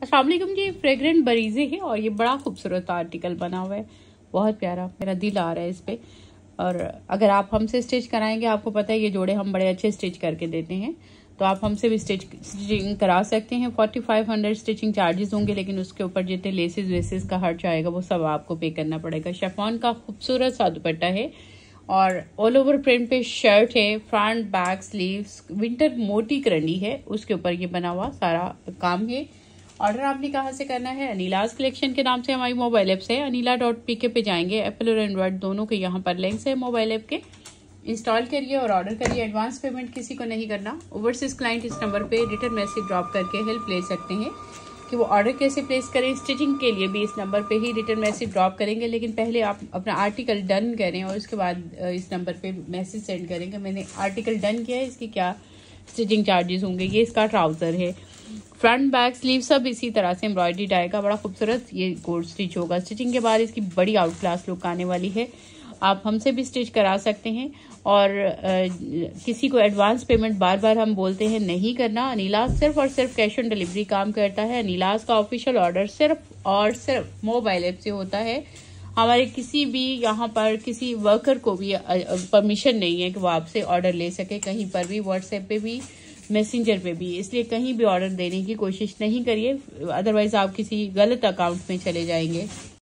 अस्सलाम वालेकुम जी। फ्रेग्रेंट बरीजे है और ये बड़ा खूबसूरत आर्टिकल बना हुआ है, बहुत प्यारा, मेरा दिल आ रहा है इस पे। और अगर आप हमसे स्टिच कराएंगे, आपको पता है ये जोड़े हम बड़े अच्छे स्टिच करके देते हैं, तो आप हमसे भी स्टिचिंग करा सकते हैं। 4500 स्टिचिंग चार्जेस होंगे, लेकिन उसके ऊपर जितने लेसेस वेसेस का खर्च आएगा वो सब आपको पे करना पड़ेगा। शिफॉन का खूबसूरत सा दुपट्टा है और ऑल ओवर प्रिंट पे शर्ट है, फ्रंट बैक स्लीव्स, विंटर मोटी करनी है, उसके ऊपर ये बना हुआ सारा काम है। ऑर्डर आपने कहाँ से करना है? अनिलाज कलेक्शन के नाम से हमारी मोबाइल ऐप से anila.pk पे जाएंगे। एप्पल और एंड्रॉइड दोनों के यहाँ पर लिंक्स है मोबाइल ऐप के, इंस्टॉल करिए और ऑर्डर करिए। एडवांस पेमेंट किसी को नहीं करना। ओवरसीज क्लाइंट इस नंबर पे रिटर्न मैसेज ड्रॉप करके हेल्प ले सकते हैं कि वो ऑर्डर कैसे प्लेस करें। स्टिचिंग के लिए भी इस नंबर पे ही रिटर्न मैसेज ड्रॉप करेंगे, लेकिन पहले आप अपना आर्टिकल डन करें और उसके बाद इस नंबर पे मैसेज सेंड करेंगे मैंने आर्टिकल डन किया है, इसकी क्या स्टिचिंग चार्जेस होंगे। ये इसका ट्राउजर है, फ्रंट बैक स्लीव सब इसी तरह से एम्ब्रॉयडरी आएगा, बड़ा खूबसूरत ये गोल्ड स्टिच होगा। स्टिचिंग के बाद इसकी बड़ी आउट क्लास लुक आने वाली है। आप हमसे भी स्टिच करा सकते हैं और किसी को एडवांस पेमेंट बार बार हम बोलते हैं नहीं करना। अनिलाज सिर्फ और सिर्फ कैश ऑन डिलीवरी काम करता है। अनिलाज का ऑफिशियल ऑर्डर सिर्फ और सिर्फ मोबाइल ऐप से होता है। हमारे किसी भी यहाँ पर किसी वर्कर को भी परमिशन नहीं है कि वो आपसे ऑर्डर ले सके कहीं पर भी, व्हाट्सएप पे भी, मैसेंजर पे भी। इसलिए कहीं भी ऑर्डर देने की कोशिश नहीं करिए, अदरवाइज आप किसी गलत अकाउंट में चले जाएंगे।